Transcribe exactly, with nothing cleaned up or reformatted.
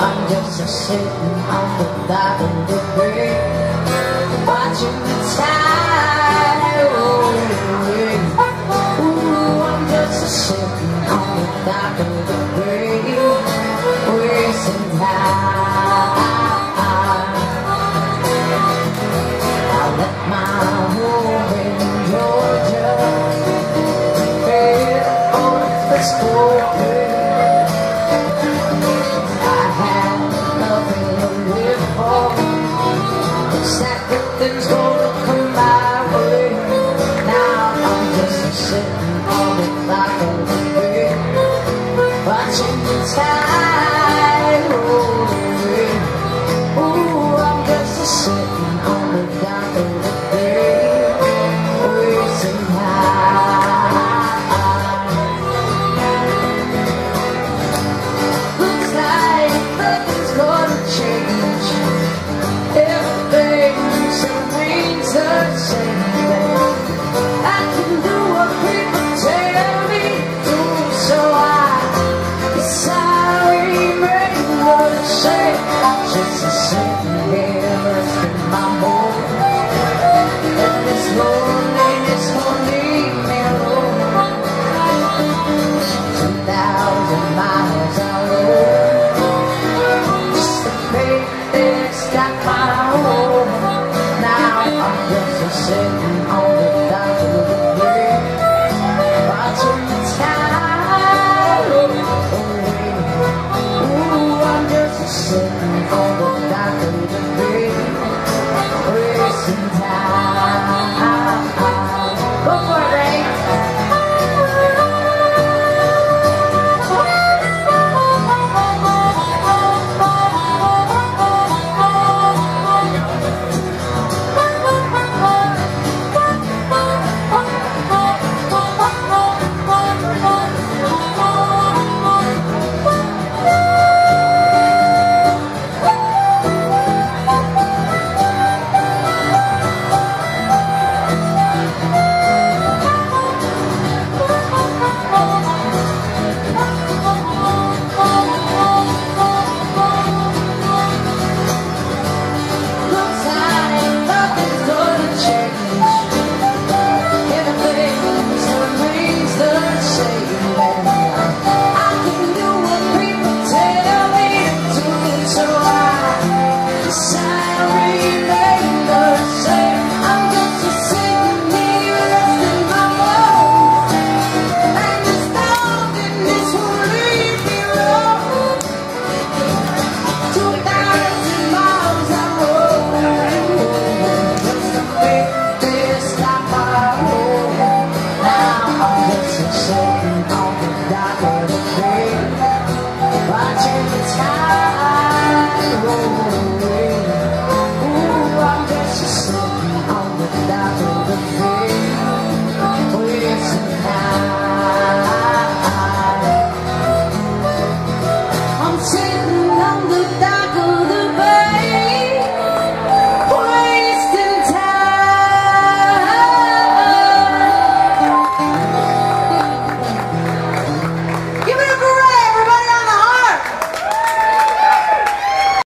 I'm just a sitting on the dock of the bay, watching the tide roll away. Ooh, I'm just a sitting on the dock of the bay, wasting time. I left my home in Georgia, head on the scorpion. Things gonna come my way. Now I'm just sitting on the dock of the bay, watching the tide roll away. Ooh, I'm just sitting on the dock of the bay, wasting time. Looks like nothing's gonna change. Everything the same thing. I can do what people tell me to, so I guess I remain what I say. Just a sitting here resting my mood, and this loneliness won't leave me alone. Two thousand miles I rode, just to make this got my home. I'm just sitting on the dock of the bay, watching the tide roll away. Ooh, I'm just sitting on the